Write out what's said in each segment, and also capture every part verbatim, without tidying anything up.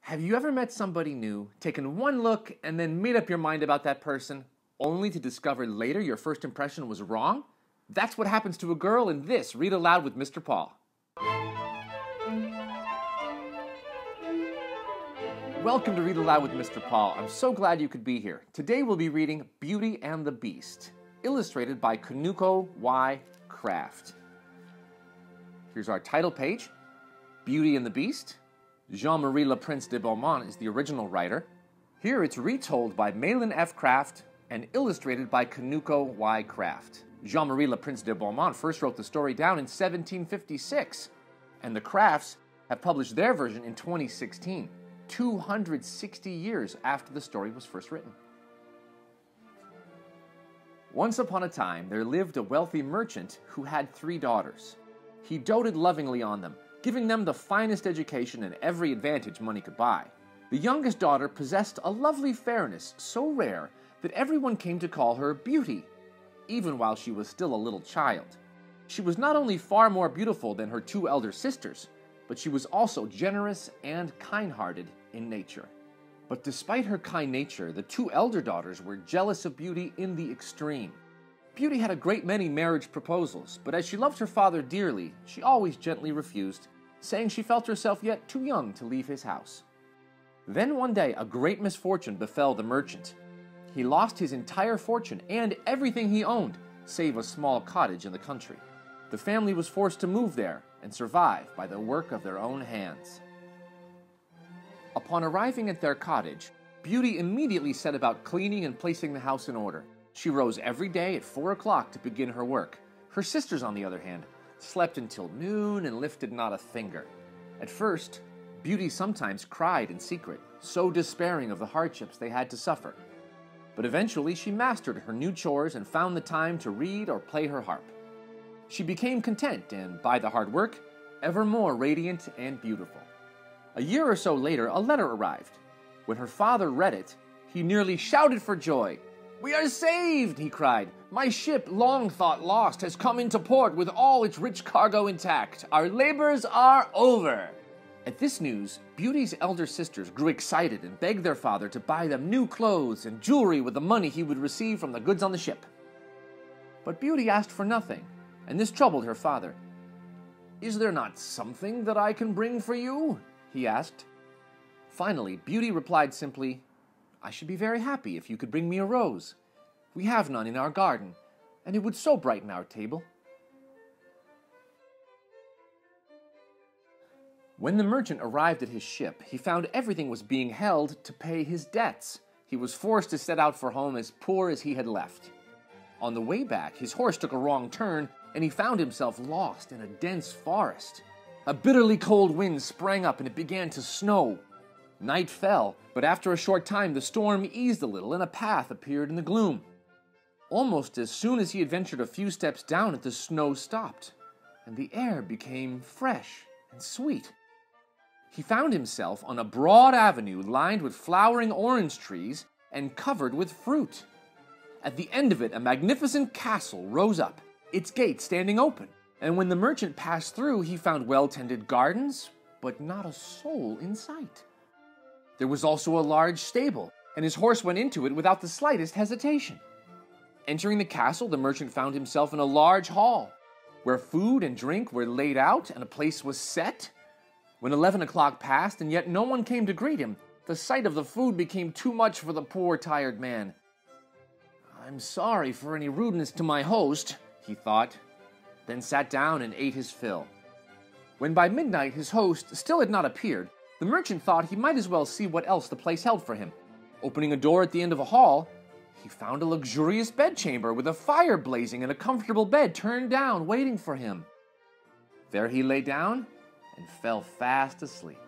Have you ever met somebody new, taken one look, and then made up your mind about that person, only to discover later your first impression was wrong? That's what happens to a girl in this Read Aloud with Mister Paul. Welcome to Read Aloud with Mister Paul. I'm so glad you could be here. Today we'll be reading Beauty and the Beast, illustrated by Kinuko Y. Craft. Here's our title page, Beauty and the Beast. Jean-Marie Le Prince de Beaumont is the original writer. Here it's retold by Mahlon F. Craft and illustrated by Kinuko Y. Craft. Jean-Marie Le Prince de Beaumont first wrote the story down in seventeen fifty-six, and the Crafts have published their version in twenty sixteen, two hundred sixty years after the story was first written. Once upon a time, there lived a wealthy merchant who had three daughters. He doted lovingly on them, giving them the finest education and every advantage money could buy. The youngest daughter possessed a lovely fairness so rare that everyone came to call her Beauty, even while she was still a little child. She was not only far more beautiful than her two elder sisters, but she was also generous and kind-hearted in nature. But despite her kind nature, the two elder daughters were jealous of Beauty in the extreme. Beauty had a great many marriage proposals, but as she loved her father dearly, she always gently refused, saying she felt herself yet too young to leave his house. Then one day, a great misfortune befell the merchant. He lost his entire fortune and everything he owned, save a small cottage in the country. The family was forced to move there and survive by the work of their own hands. Upon arriving at their cottage, Beauty immediately set about cleaning and placing the house in order. She rose every day at four o'clock to begin her work. Her sisters, on the other hand, slept until noon and lifted not a finger. At first, Beauty sometimes cried in secret, so despairing of the hardships they had to suffer. But eventually she mastered her new chores and found the time to read or play her harp. She became content and, by the hard work, ever more radiant and beautiful. A year or so later, a letter arrived. When her father read it, he nearly shouted for joy. "We are saved!" he cried. "My ship, long thought lost, has come into port with all its rich cargo intact. Our labors are over!" At this news, Beauty's elder sisters grew excited and begged their father to buy them new clothes and jewelry with the money he would receive from the goods on the ship. But Beauty asked for nothing, and this troubled her father. "Is there not something that I can bring for you?" he asked. Finally, Beauty replied simply, "I should be very happy if you could bring me a rose. We have none in our garden, and it would so brighten our table." When the merchant arrived at his ship, he found everything was being held to pay his debts. He was forced to set out for home as poor as he had left. On the way back, his horse took a wrong turn, and he found himself lost in a dense forest. A bitterly cold wind sprang up, and it began to snow. Night fell, but after a short time the storm eased a little, and a path appeared in the gloom. Almost as soon as he had ventured a few steps down it, the snow stopped, and the air became fresh and sweet. He found himself on a broad avenue lined with flowering orange trees and covered with fruit. At the end of it, a magnificent castle rose up, its gates standing open, and when the merchant passed through, he found well-tended gardens, but not a soul in sight. There was also a large stable, and his horse went into it without the slightest hesitation. Entering the castle, the merchant found himself in a large hall, where food and drink were laid out and a place was set. When eleven o'clock passed and yet no one came to greet him, the sight of the food became too much for the poor, tired man. "I'm sorry for any rudeness to my host," he thought, then sat down and ate his fill. When by midnight his host still had not appeared, the merchant thought he might as well see what else the place held for him. Opening a door at the end of a hall, he found a luxurious bedchamber with a fire blazing and a comfortable bed turned down waiting for him. There he lay down and fell fast asleep.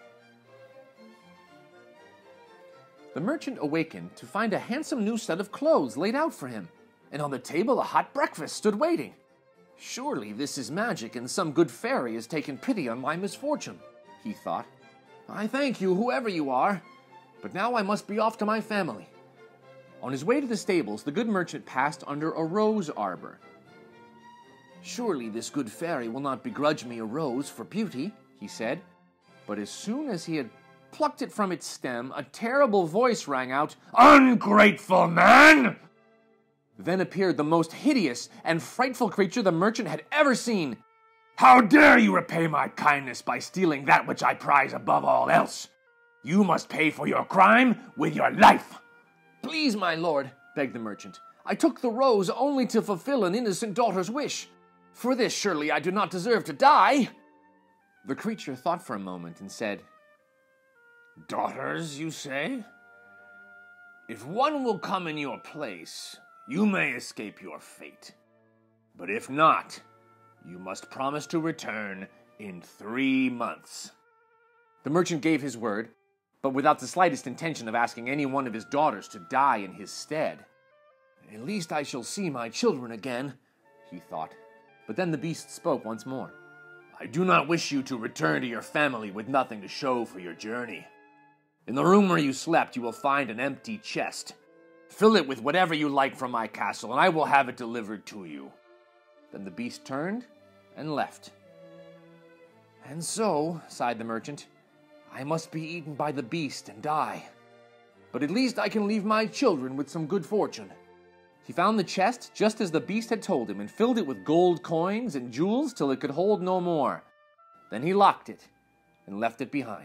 The merchant awakened to find a handsome new set of clothes laid out for him, and on the table a hot breakfast stood waiting. "Surely this is magic, and some good fairy has taken pity on my misfortune," he thought. "I thank you, whoever you are, but now I must be off to my family." On his way to the stables, the good merchant passed under a rose arbor. "Surely this good fairy will not begrudge me a rose for Beauty," he said. But as soon as he had plucked it from its stem, a terrible voice rang out, "Ungrateful man!" Then appeared the most hideous and frightful creature the merchant had ever seen. "How dare you repay my kindness by stealing that which I prize above all else? You must pay for your crime with your life." "Please, my lord," begged the merchant, "I took the rose only to fulfill an innocent daughter's wish. For this, surely, I do not deserve to die." The creature thought for a moment and said, "Daughters, you say? If one will come in your place, you may escape your fate. But if not, you must promise to return in three months." The merchant gave his word, but without the slightest intention of asking any one of his daughters to die in his stead. "At least I shall see my children again," he thought. But then the beast spoke once more. "I do not wish you to return to your family with nothing to show for your journey. In the room where you slept, you will find an empty chest. Fill it with whatever you like from my castle, and I will have it delivered to you." Then the beast turned and left. "And so," sighed the merchant, "I must be eaten by the beast and die. But at least I can leave my children with some good fortune." He found the chest just as the beast had told him and filled it with gold coins and jewels till it could hold no more. Then he locked it and left it behind.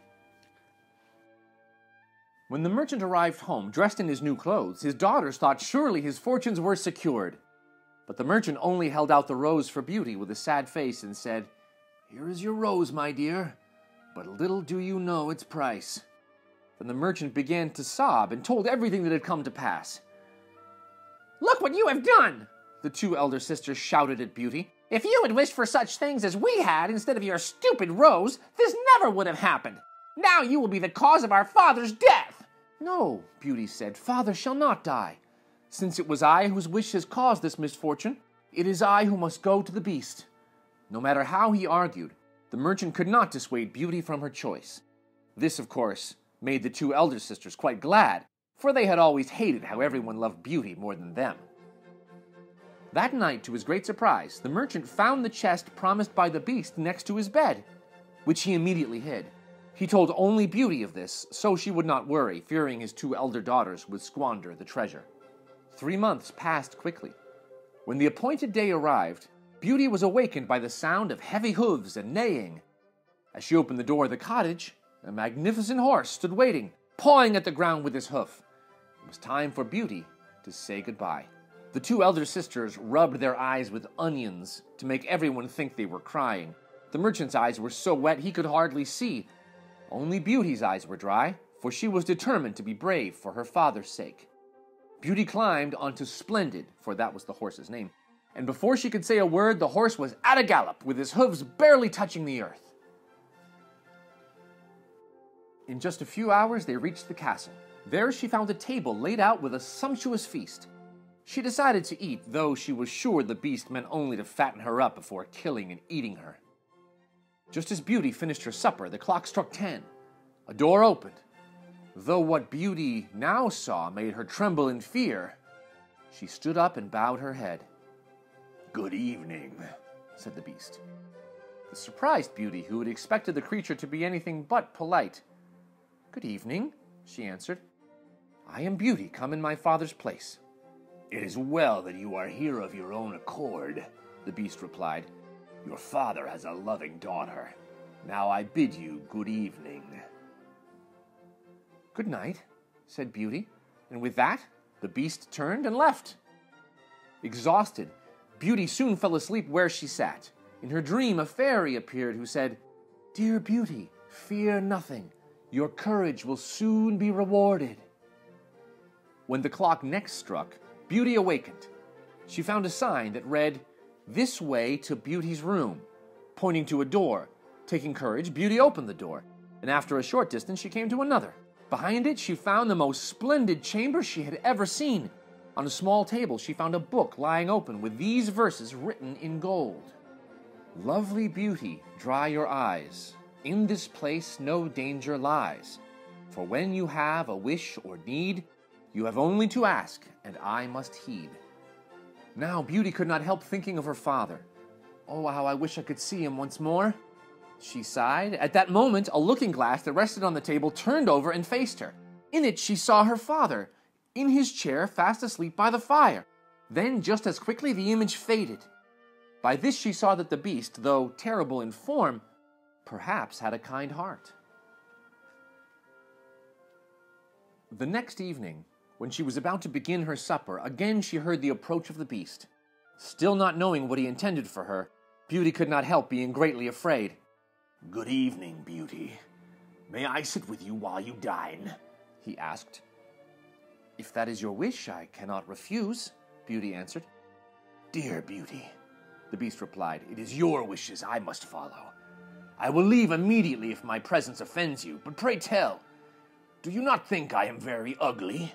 When the merchant arrived home, dressed in his new clothes, his daughters thought surely his fortunes were secured. But the merchant only held out the rose for Beauty with a sad face and said, "Here is your rose, my dear, but little do you know its price." Then the merchant began to sob and told everything that had come to pass. "Look what you have done!" the two elder sisters shouted at Beauty. "If you had wished for such things as we had instead of your stupid rose, this never would have happened. Now you will be the cause of our father's death." "No," Beauty said, "father shall not die. Since it was I whose wish has caused this misfortune, it is I who must go to the beast." No matter how he argued, the merchant could not dissuade Beauty from her choice. This, of course, made the two elder sisters quite glad, for they had always hated how everyone loved Beauty more than them. That night, to his great surprise, the merchant found the chest promised by the beast next to his bed, which he immediately hid. He told only Beauty of this, so she would not worry, fearing his two elder daughters would squander the treasure. Three months passed quickly. When the appointed day arrived, Beauty was awakened by the sound of heavy hooves and neighing. As she opened the door of the cottage, a magnificent horse stood waiting, pawing at the ground with his hoof. It was time for Beauty to say goodbye. The two elder sisters rubbed their eyes with onions to make everyone think they were crying. The merchant's eyes were so wet he could hardly see. Only Beauty's eyes were dry, for she was determined to be brave for her father's sake. Beauty climbed onto Splendid, for that was the horse's name, and before she could say a word, the horse was at a gallop, with his hooves barely touching the earth. In just a few hours, they reached the castle. There she found a table laid out with a sumptuous feast. She decided to eat, though she was sure the beast meant only to fatten her up before killing and eating her. Just as Beauty finished her supper, the clock struck ten. A door opened. Though what Beauty now saw made her tremble in fear, she stood up and bowed her head. "Good evening," said the beast. This surprised Beauty, who had expected the creature to be anything but polite. "Good evening," she answered. "I am Beauty, come in my father's place." "It is well that you are here of your own accord," the beast replied. "Your father has a loving daughter. Now I bid you good evening." "Good night," said Beauty, and with that, the beast turned and left. Exhausted, Beauty soon fell asleep where she sat. In her dream, a fairy appeared who said, "Dear Beauty, fear nothing. Your courage will soon be rewarded." When the clock next struck, Beauty awakened. She found a sign that read, "This way to Beauty's room," pointing to a door. Taking courage, Beauty opened the door, and after a short distance she came to another. Behind it, she found the most splendid chamber she had ever seen. On a small table, she found a book lying open with these verses written in gold. "Lovely Beauty, dry your eyes. In this place no danger lies. For when you have a wish or need, you have only to ask, and I must heed." Now Beauty could not help thinking of her father. "Oh, how I wish I could see him once more." she sighed. At that moment, a looking-glass that rested on the table turned over and faced her. In it, she saw her father, in his chair, fast asleep by the fire. Then, just as quickly, the image faded. By this she saw that the beast, though terrible in form, perhaps had a kind heart. The next evening, when she was about to begin her supper, again she heard the approach of the beast. Still not knowing what he intended for her, Beauty could not help being greatly afraid. "Good evening, Beauty. May I sit with you while you dine?" he asked. "If that is your wish, I cannot refuse," Beauty answered. "Dear Beauty," the beast replied, "it is your wishes I must follow. I will leave immediately if my presence offends you, but pray tell, do you not think I am very ugly?"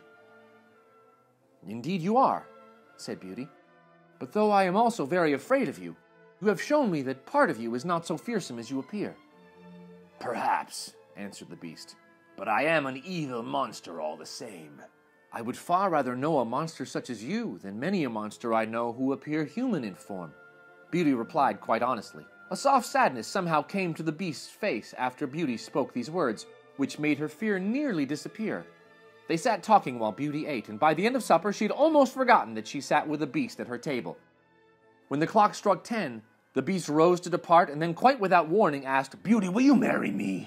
"Indeed you are," said Beauty. "But though I am also very afraid of you, you have shown me that part of you is not so fearsome as you appear." "Perhaps," answered the beast, "but I am an evil monster all the same." "I would far rather know a monster such as you than many a monster I know who appear human in form," Beauty replied quite honestly. A soft sadness somehow came to the beast's face after Beauty spoke these words, which made her fear nearly disappear. They sat talking while Beauty ate, and by the end of supper she had almost forgotten that she sat with the beast at her table. When the clock struck ten, the beast rose to depart, and then quite without warning asked, "Beauty, will you marry me?"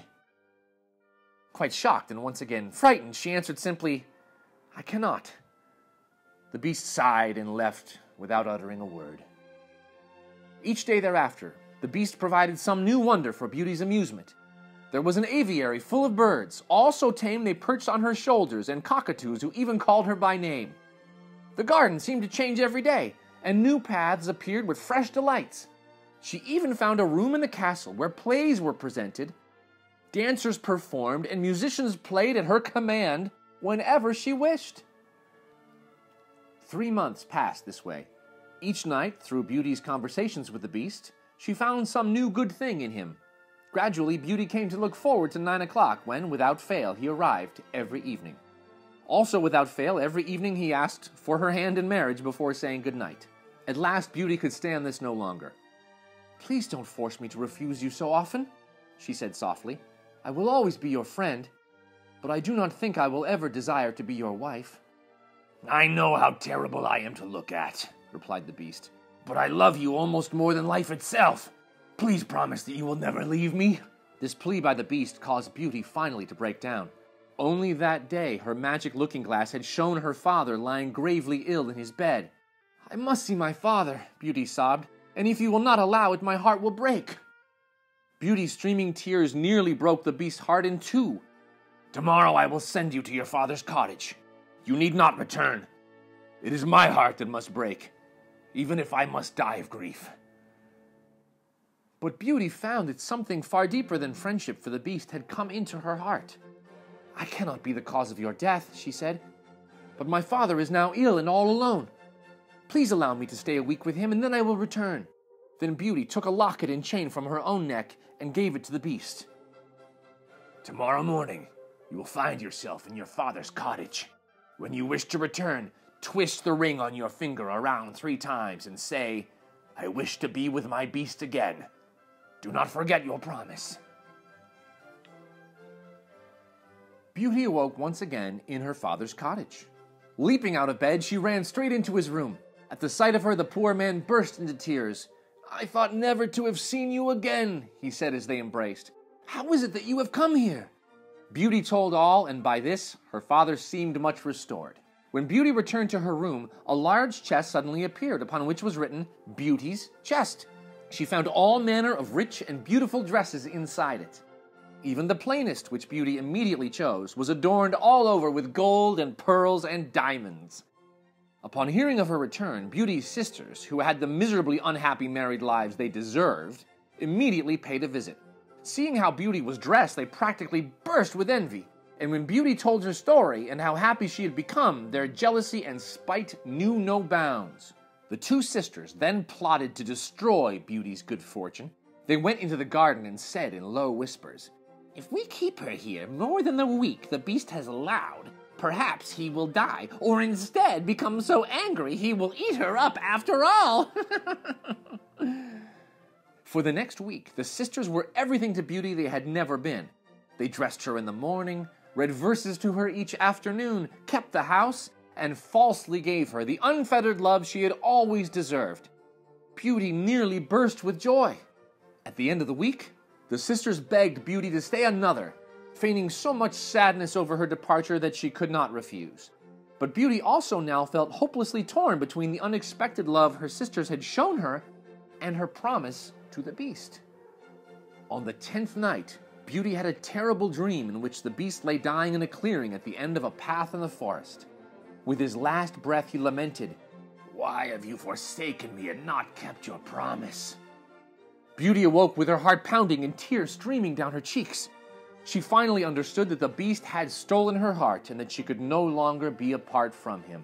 Quite shocked and once again frightened, she answered simply, "I cannot." The beast sighed and left without uttering a word. Each day thereafter, the beast provided some new wonder for Beauty's amusement. There was an aviary full of birds, all so tame they perched on her shoulders, and cockatoos who even called her by name. The garden seemed to change every day, and new paths appeared with fresh delights. She even found a room in the castle where plays were presented, dancers performed, and musicians played at her command whenever she wished. Three months passed this way. Each night, through Beauty's conversations with the beast, she found some new good thing in him. Gradually, Beauty came to look forward to nine o'clock when, without fail, he arrived every evening. Also, without fail, every evening he asked for her hand in marriage before saying good night. At last, Beauty could stand this no longer. "Please don't force me to refuse you so often," she said softly. "I will always be your friend, but I do not think I will ever desire to be your wife." "I know how terrible I am to look at," replied the beast, "but I love you almost more than life itself. Please promise that you will never leave me." This plea by the beast caused Beauty finally to break down. Only that day her magic looking-glass had shown her father lying gravely ill in his bed. "I must see my father," Beauty sobbed, "and if you will not allow it, my heart will break." Beauty's streaming tears nearly broke the beast's heart in two. "Tomorrow I will send you to your father's cottage. You need not return. It is my heart that must break, even if I must die of grief." But Beauty found that something far deeper than friendship for the beast had come into her heart. "I cannot be the cause of your death," she said, "but my father is now ill and all alone. Please allow me to stay a week with him, and then I will return." Then Beauty took a locket and chain from her own neck and gave it to the beast. "Tomorrow morning, you will find yourself in your father's cottage. When you wish to return, twist the ring on your finger around three times and say, 'I wish to be with my beast again.' Do not forget your promise." Beauty awoke once again in her father's cottage. Leaping out of bed, she ran straight into his room. At the sight of her, the poor man burst into tears. "I thought never to have seen you again," he said as they embraced. "How is it that you have come here?" Beauty told all, and by this, her father seemed much restored. When Beauty returned to her room, a large chest suddenly appeared, upon which was written, "Beauty's Chest." She found all manner of rich and beautiful dresses inside it. Even the plainest, which Beauty immediately chose, was adorned all over with gold and pearls and diamonds. Upon hearing of her return, Beauty's sisters, who had the miserably unhappy married lives they deserved, immediately paid a visit. Seeing how Beauty was dressed, they practically burst with envy. And when Beauty told her story and how happy she had become, their jealousy and spite knew no bounds. The two sisters then plotted to destroy Beauty's good fortune. They went into the garden and said in low whispers, "If we keep her here more than the week the beast has allowed, perhaps he will die, or instead become so angry he will eat her up after all." For the next week, the sisters were everything to Beauty they had never been. They dressed her in the morning, read verses to her each afternoon, kept the house, and falsely gave her the unfettered love she had always deserved. Beauty nearly burst with joy. At the end of the week, the sisters begged Beauty to stay another, feigning so much sadness over her departure that she could not refuse. But Beauty also now felt hopelessly torn between the unexpected love her sisters had shown her and her promise to the beast. On the tenth night, Beauty had a terrible dream in which the beast lay dying in a clearing at the end of a path in the forest. With his last breath he lamented, "Why have you forsaken me and not kept your promise?" Beauty awoke with her heart pounding and tears streaming down her cheeks. She finally understood that the beast had stolen her heart and that she could no longer be apart from him.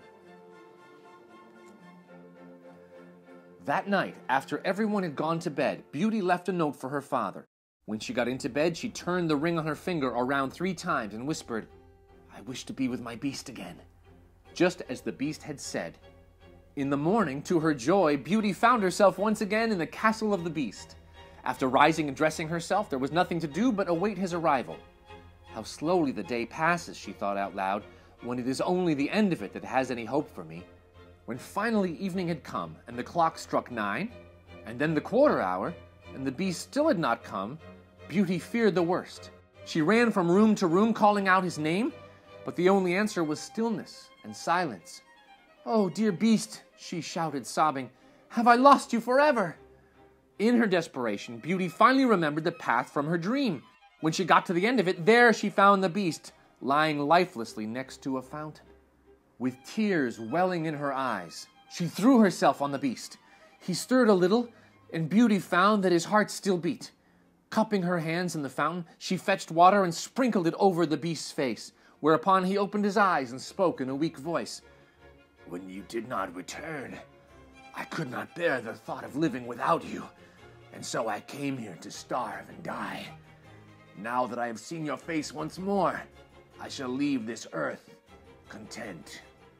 That night, after everyone had gone to bed, Beauty left a note for her father. When she got into bed, she turned the ring on her finger around three times and whispered, "I wish to be with my beast again," just as the beast had said. In the morning, to her joy, Beauty found herself once again in the castle of the beast. After rising and dressing herself, there was nothing to do but await his arrival. How slowly the day passes, she thought out loud, when it is only the end of it that has any hope for me. When finally evening had come, and the clock struck nine, and then the quarter hour, and the beast still had not come, Beauty feared the worst. She ran from room to room calling out his name, but the only answer was stillness and silence. "Oh, dear beast," she shouted, sobbing, "have I lost you forever?" In her desperation, Beauty finally remembered the path from her dream. When she got to the end of it, there she found the beast, lying lifelessly next to a fountain. With tears welling in her eyes, she threw herself on the beast. He stirred a little, and Beauty found that his heart still beat. Cupping her hands in the fountain, she fetched water and sprinkled it over the beast's face, whereupon he opened his eyes and spoke in a weak voice. "When you did not return, I could not bear the thought of living without you, and so I came here to starve and die. Now that I have seen your face once more, I shall leave this earth content."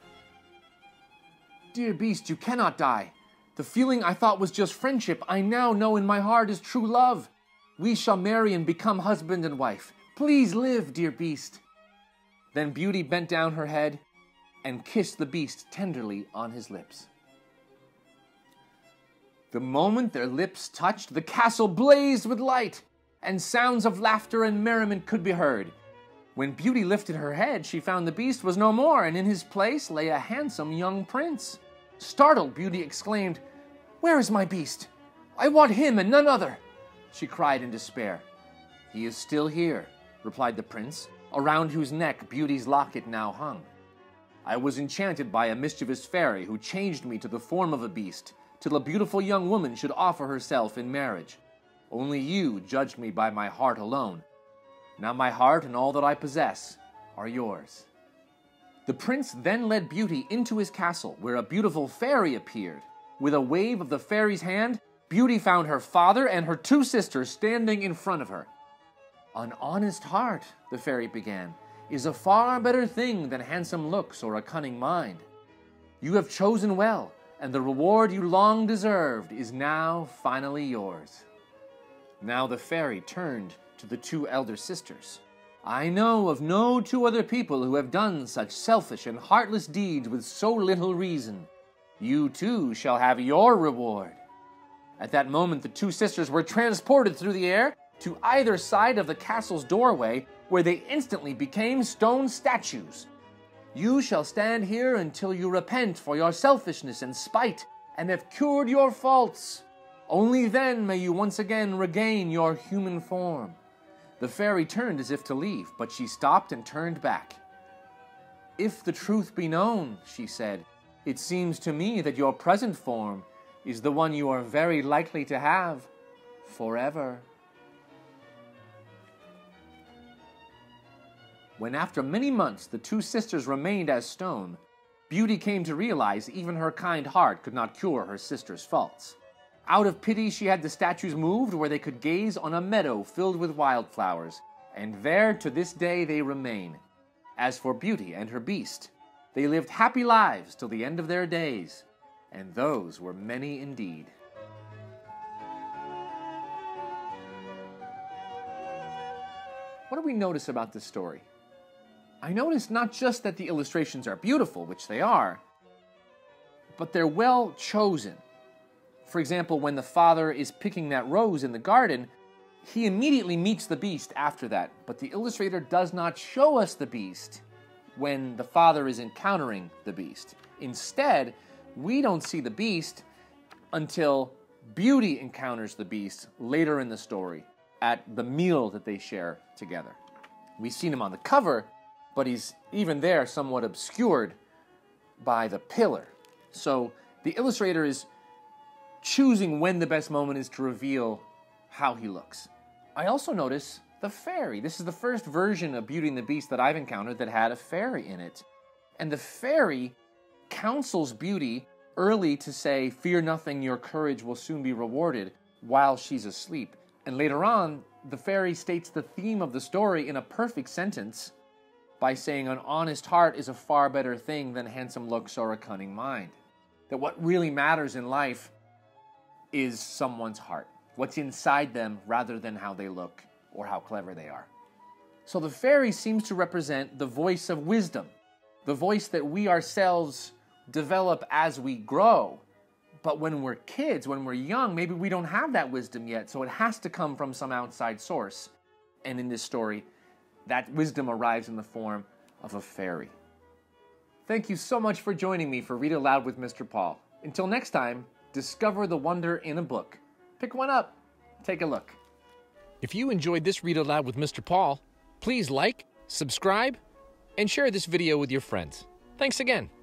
"Dear beast, you cannot die. The feeling I thought was just friendship, I now know in my heart is true love. We shall marry and become husband and wife. Please live, dear beast." Then Beauty bent down her head and kissed the beast tenderly on his lips. The moment their lips touched, the castle blazed with light, and sounds of laughter and merriment could be heard. When Beauty lifted her head, she found the beast was no more, and in his place lay a handsome young prince. Startled, Beauty exclaimed, "Where is my beast? I want him and none other," she cried in despair. "He is still here," replied the prince, around whose neck Beauty's locket now hung. "I was enchanted by a mischievous fairy who changed me to the form of a beast, till a beautiful young woman should offer herself in marriage. Only you judged me by my heart alone. Now my heart and all that I possess are yours." The prince then led Beauty into his castle, where a beautiful fairy appeared. With a wave of the fairy's hand, Beauty found her father and her two sisters standing in front of her. "An honest heart," the fairy began, "is a far better thing than handsome looks or a cunning mind. You have chosen well, and the reward you long deserved is now finally yours." Now the fairy turned to the two elder sisters. "I know of no two other people who have done such selfish and heartless deeds with so little reason. You too shall have your reward." At that moment the two sisters were transported through the air to either side of the castle's doorway, where they instantly became stone statues. "You shall stand here until you repent for your selfishness and spite, and have cured your faults. Only then may you once again regain your human form." The fairy turned as if to leave, but she stopped and turned back. "If the truth be known," she said, "it seems to me that your present form is the one you are very likely to have forever." When after many months the two sisters remained as stone, Beauty came to realize even her kind heart could not cure her sister's faults. Out of pity she had the statues moved where they could gaze on a meadow filled with wildflowers, and there to this day they remain. As for Beauty and her beast, they lived happy lives till the end of their days, and those were many indeed. what do we notice about this story? I notice not just that the illustrations are beautiful, which they are, but they're well chosen. For example, when the father is picking that rose in the garden, he immediately meets the beast after that, but the illustrator does not show us the beast when the father is encountering the beast. Instead, we don't see the beast until Beauty encounters the beast later in the story at the meal that they share together. We've seen him on the cover, but he's even there somewhat obscured by the pillar. So the illustrator is choosing when the best moment is to reveal how he looks. I also notice the fairy. This is the first version of Beauty and the Beast that I've encountered that had a fairy in it. And the fairy counsels Beauty early to say, "Fear nothing, your courage will soon be rewarded," while she's asleep. And later on, the fairy states the theme of the story in a perfect sentence by saying, "An honest heart is a far better thing than handsome looks or a cunning mind." That what really matters in life is someone's heart, what's inside them rather than how they look or how clever they are. So the fairy seems to represent the voice of wisdom, the voice that we ourselves develop as we grow. But when we're kids, when we're young, maybe we don't have that wisdom yet, so it has to come from some outside source. And in this story, that wisdom arrives in the form of a fairy. Thank you so much for joining me for Read Aloud with Mister Paul. Until next time, discover the wonder in a book. Pick one up. Take a look. If you enjoyed this Read Aloud with Mister Paul, please like, subscribe, and share this video with your friends. Thanks again.